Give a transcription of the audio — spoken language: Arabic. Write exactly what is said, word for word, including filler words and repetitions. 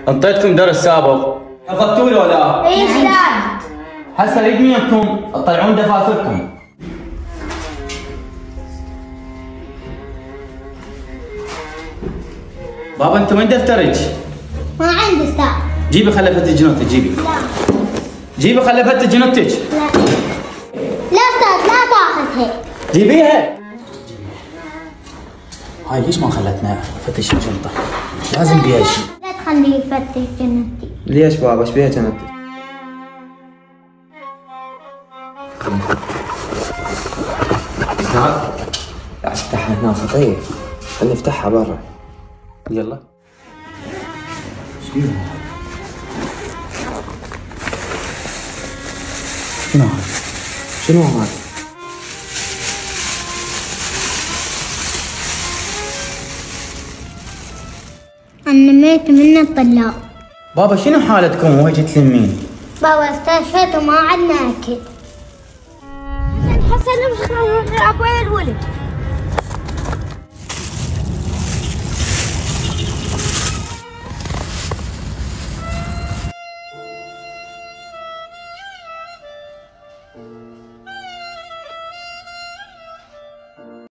انطيتكم درس سابق حفظتوا له ولا؟ اي استاذ. هسه اريد منكم تطلعون دفاتركم. بابا انت وين دفترك؟ ما عندي استاذ. جيبي خلي افتش جنوتك جيبي. لا. جيبي خلي افتش جنوتك. لا. لا استاذ لا تاخذها. جيبيها. هاي ليش ما خلتنا نفتش الجنطة؟ لازم بيها شيء. لا تخليه يفتش جنتي. ليش بابا ايش بيها جنتك؟ تعال. افتحها هنا خطير. خلينا نفتحها برا. يلا. شنو هذا؟ شنو هذا؟ أنا ميت من الطلاب. بابا شنو حالتكم وهي تلمين؟ بابا استشفيت وما عندنا أكل. حسن مش ابوي الولد.